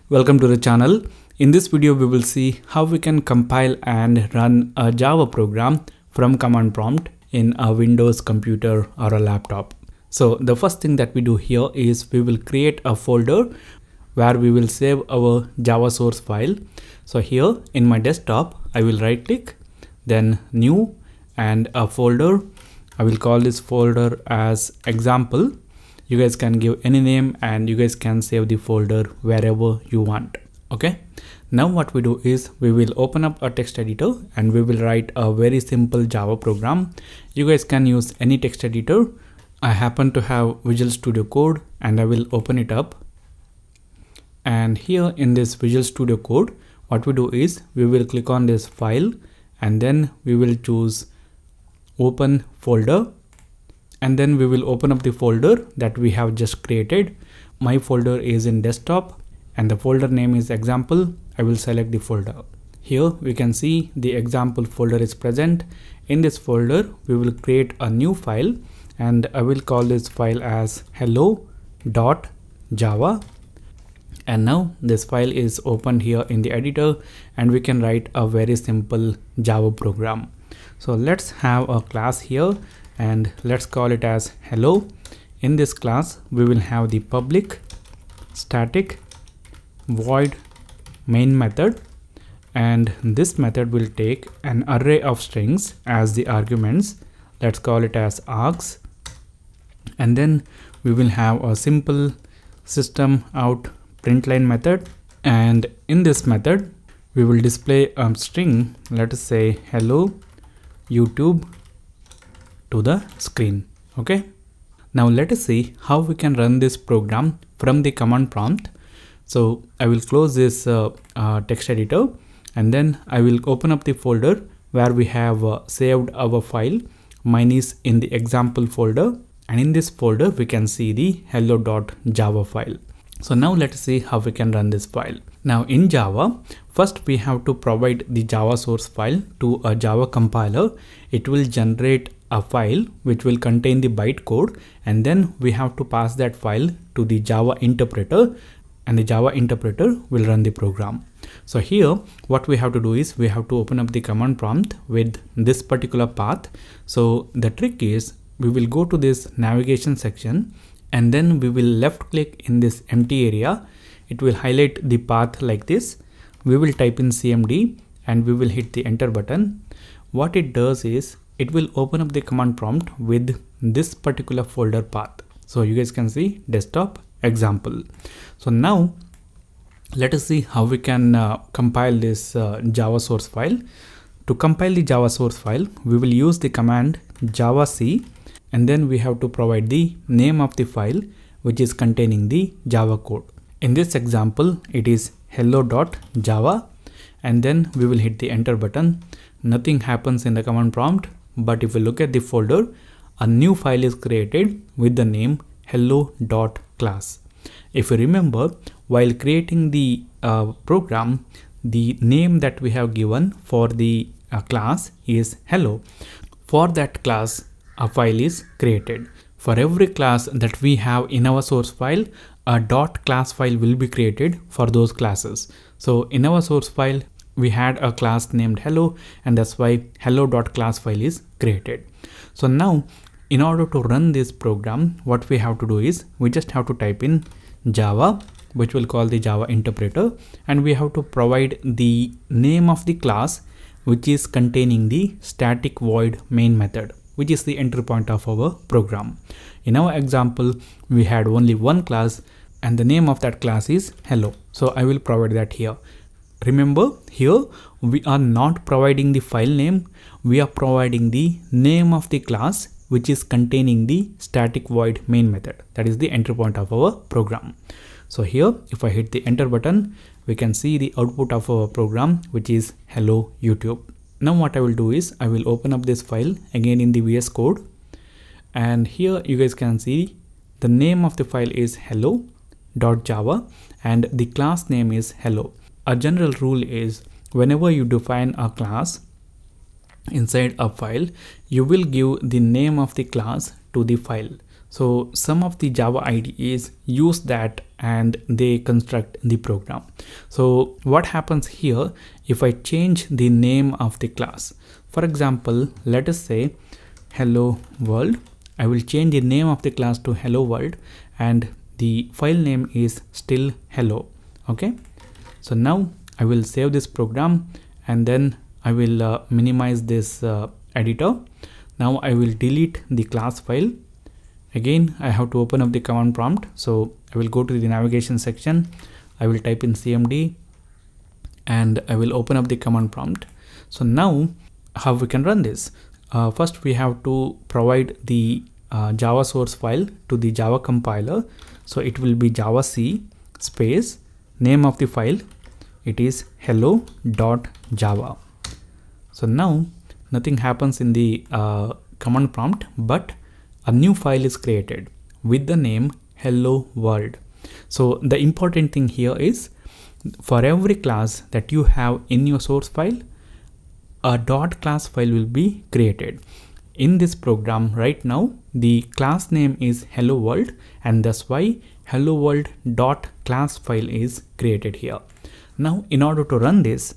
Welcome to the channel. In this video we will see how we can compile and run a Java program from command prompt in a Windows computer or a laptop. So the first thing that we do here is we will create a folder where we will save our Java source file. So here in my desktop I will right click, then new and a folder. I will call this folder as example. You guys can give any name and you guys can save the folder wherever you want. Okay. Now what we do is we will open up a text editor and we will write a very simple Java program. You guys can use any text editor. I happen to have Visual Studio Code and I will open it up. And here in this Visual Studio Code, what we do is we will click on this file and then we will choose open folder. And then we will open up the folder that we have just created. My folder is in desktop and the folder name is example. I will select the folder. Here we can see the example folder is present. In this folder, we will create a new file and I will call this file as hello.java. And now this file is opened here in the editor and we can write a very simple Java program. So let's have a class here and let's call it as hello. In this class, we will have the public static void main method, and this method will take an array of strings as the arguments. Let's call it as args. And then we will have a simple system out println method, and in this method we will display a string. Let us say hello YouTube to the screen. Okay. Now let us see how we can run this program from the command prompt. So I will close this text editor and then I will open up the folder where we have saved our file. Mine is in the example folder, and in this folder we can see the hello.java file. So now let us see how we can run this file. Now in Java, first we have to provide the Java source file to a Java compiler. It will generate a file which will contain the bytecode, and then we have to pass that file to the Java interpreter, and the Java interpreter will run the program. So here what we have to do is we have to open up the command prompt with this particular path. So the trick is we will go to this navigation section and then we will left click in this empty area. It will highlight the path like this. We will type in CMD and we will hit the enter button. What it does is it will open up the command prompt with this particular folder path. So you guys can see desktop example. So now let us see how we can compile this Java source file. To compile the Java source file, we will use the command javac, and then we have to provide the name of the file which is containing the Java code. In this example, it is hello.java, and then we will hit the enter button. Nothing happens in the command prompt, but if we look at the folder, a new file is created with the name hello.class. If you remember, while creating the program, the name that we have given for the class is hello. For that class, a file is created. For every class that we have in our source file, a .class file will be created for those classes. So in our source file, we had a class named hello, and that's why hello.class file is created. So now in order to run this program, what we have to do is we just have to type in Java, which will call the Java interpreter, and we have to provide the name of the class which is containing the static void main method, which is the entry point of our program. In our example, we had only one class and the name of that class is hello. So I will provide that here. Remember, here we are not providing the file name, we are providing the name of the class which is containing the static void main method. That is the entry point of our program. So here, if I hit the enter button, we can see the output of our program, which is hello YouTube. Now what I will do is I will open up this file again in the VS Code, and here you guys can see the name of the file is hello.java and the class name is hello. A general rule is whenever you define a class inside a file, you will give the name of the class to the file. So some of the Java IDEs use that and they construct the program. So what happens here if I change the name of the class? For example, let us say hello world. I will change the name of the class to hello world and the file name is still hello. Okay, so now I will save this program and then I will minimize this editor. Now I will delete the class file. Again, I have to open up the command prompt. So I will go to the navigation section. I will type in cmd and I will open up the command prompt. So now how we can run this? First we have to provide the Java source file to the Java compiler. So it will be javac space name of the file. It is hello.java. So now nothing happens in the command prompt, but a new file is created with the name hello world. So the important thing here is for every class that you have in your source file, a .class file will be created. In this program right now, the class name is hello world and that's why hello world.class file is created here. Now in order to run this,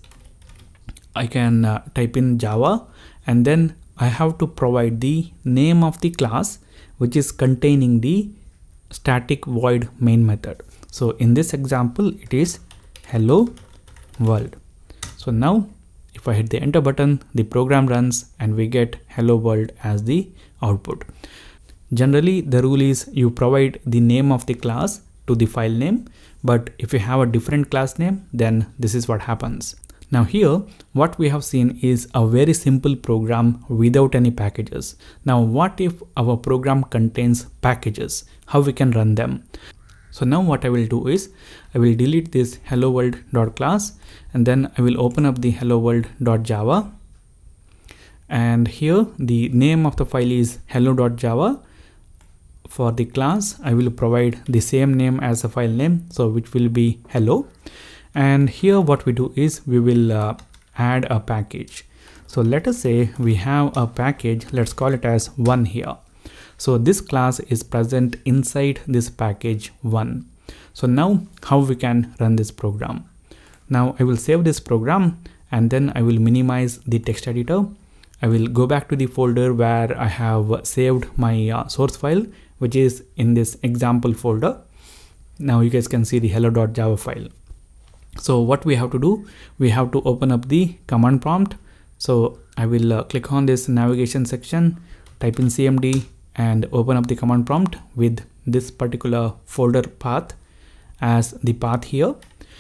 I can type in Java and then I have to provide the name of the class which is containing the static void main method. So in this example, it is hello world. So now if I hit the enter button, the program runs and we get hello world as the output. Generally, the rule is you provide the name of the class to the file name, but if you have a different class name, then this is what happens. Now here, what we have seen is a very simple program without any packages. Now what if our program contains packages? How we can run them? So now what I will do is I will delete this hello world.class and then I will open up the hello world.java. And here the name of the file is hello.java. For the class, I will provide the same name as the file name, so which will be hello. And here what we do is we will add a package. So let us say we have a package, let's call it as 1 here. So this class is present inside this package 1. So now how we can run this program? Now I will save this program and then I will minimize the text editor. I will go back to the folder where I have saved my source file, which is in this example folder. Now you guys can see the hello.java file. So what we have to do, we have to open up the command prompt. So I will click on this navigation section, type in cmd and open up the command prompt with this particular folder path as the path here.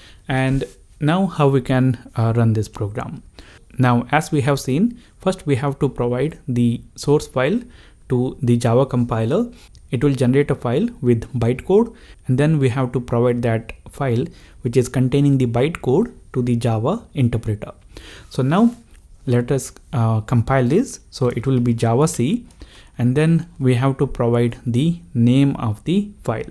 And now how we can run this program. Now as we have seen, first we have to provide the source file to the Java compiler. It will generate a file with bytecode and then we have to provide that file which is containing the bytecode to the Java interpreter. So now let us compile this. So it will be javac and then we have to provide the name of the file.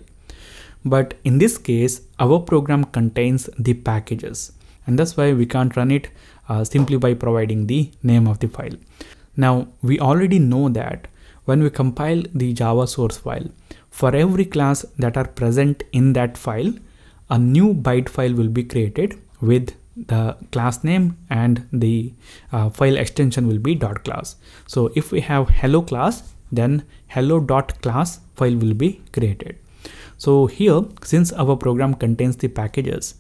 But in this case, our program contains the packages and that's why we can't run it simply by providing the name of the file. Now we already know that when we compile the Java source file, for every class that are present in that file, a new byte file will be created with the class name and the file extension will be .class. So if we have hello class, then hello.class file will be created. So here, since our program contains the packages,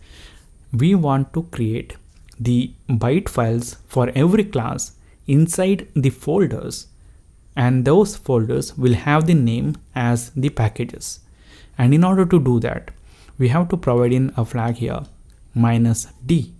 we want to create the byte files for every class inside the folders, and those folders will have the name as the packages. And in order to do that, we have to provide in a flag here -d,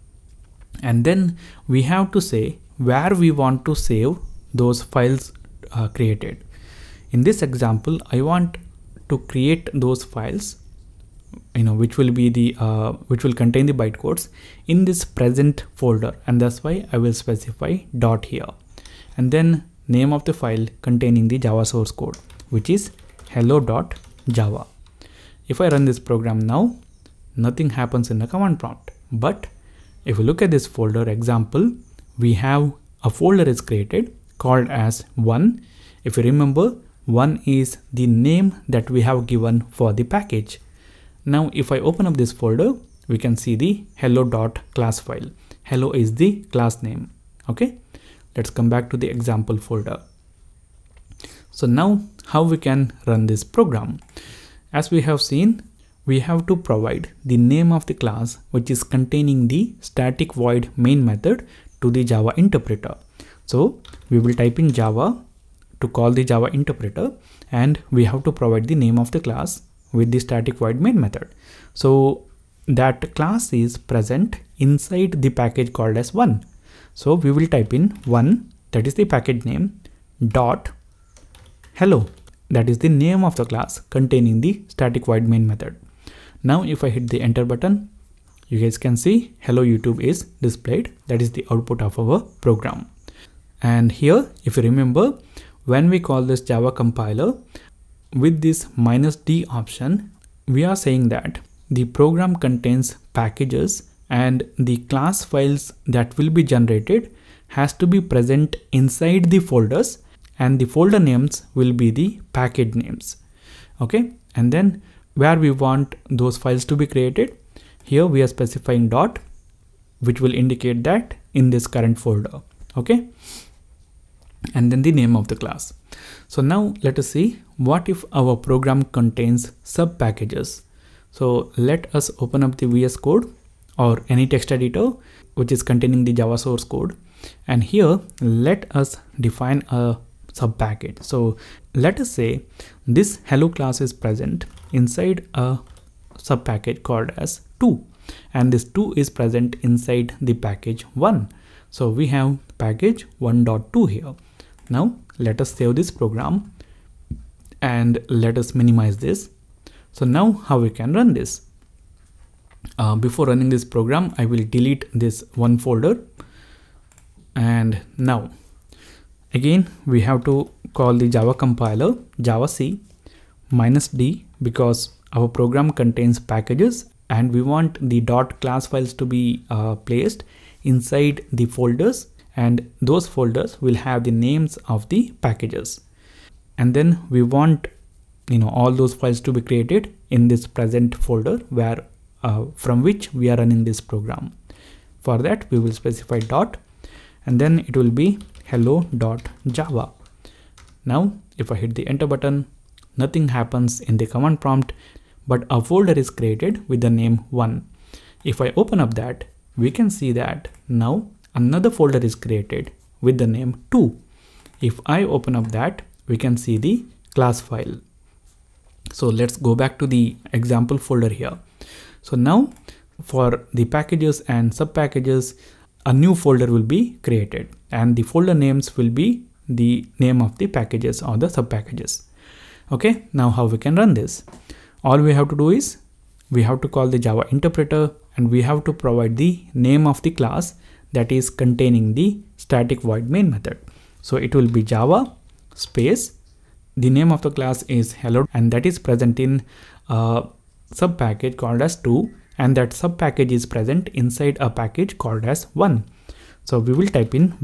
and then we have to say where we want to save those files created. In this example, I want to create those files, which will be the which will contain the bytecodes in this present folder, and that's why I will specify dot here, and then name of the file containing the Java source code, which is hello.java. If I run this program now, nothing happens in the command prompt. But if we look at this folder example, we have a folder is created called as 1. If you remember, one is the name that we have given for the package. Now if I open up this folder, we can see the hello.class file. Hello is the class name. Okay, let's come back to the example folder. So now how we can run this program? As we have seen, we have to provide the name of the class which is containing the static void main method to the Java interpreter. So we will type in Java to call the Java interpreter, and we have to provide the name of the class with the static void main method. So that class is present inside the package called as 1. So we will type in 1, that is the package name, dot hello, that is the name of the class containing the static void main method. Now if I hit the enter button, you guys can see hello YouTube is displayed. That is the output of our program. And here, if you remember, when we call this Java compiler with this -d option, we are saying that the program contains packages and the class files that will be generated has to be present inside the folders, and the folder names will be the package names. Okay, and then where we want those files to be created, here we are specifying dot, which will indicate that in this current folder. Okay, and then the name of the class. So now let us see what if our program contains sub packages. So let us open up the VS Code or any text editor which is containing the Java source code, and here let us define a sub package. So let us say this hello class is present inside a sub package called as 2, and this 2 is present inside the package 1. So we have package 1.2 here. Now let us save this program and let us minimize this. So now how we can run this? Before running this program, I will delete this one folder, and now again we have to call the Java compiler javac -d, because our program contains packages and we want the .class files to be placed inside the folders, and those folders will have the names of the packages, and then we want all those files to be created in this present folder where from which we are running this program. For that we will specify dot, and then it will be hello.java. Now if I hit the enter button, nothing happens in the command prompt, but a folder is created with the name 1. If I open up that, we can see that now another folder is created with the name 2. If I open up that, we can see the class file. So let's go back to the example folder here. So now for the packages and sub packages, a new folder will be created, and the folder names will be the name of the packages or the sub packages. Okay, now how we can run this? All we have to do is we have to call the Java interpreter, and we have to provide the name of the class that is containing the static void main method. So it will be Java space, the name of the class is hello, and that is present in a sub package called as 2, and that sub package is present inside a package called as 1. So we will type in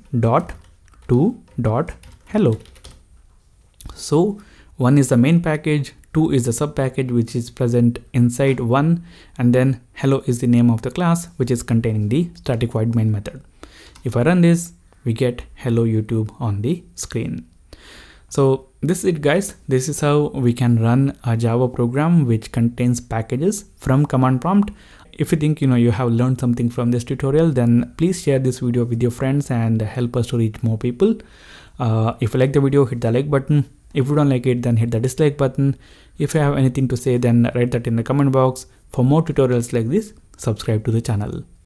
1.2.hello. So 1 is the main package, 2 is the sub package which is present inside 1, and then hello is the name of the class which is containing the static void main method. If I run this, we get hello YouTube on the screen. So this is it, guys. This is how we can run a Java program which contains packages from command prompt. If you think you have learned something from this tutorial, then please share this video with your friends and help us to reach more people. If you like the video, hit the like button. If you don't like it, then hit the dislike button. If you have anything to say, then write that in the comment box. For more tutorials like this, subscribe to the channel.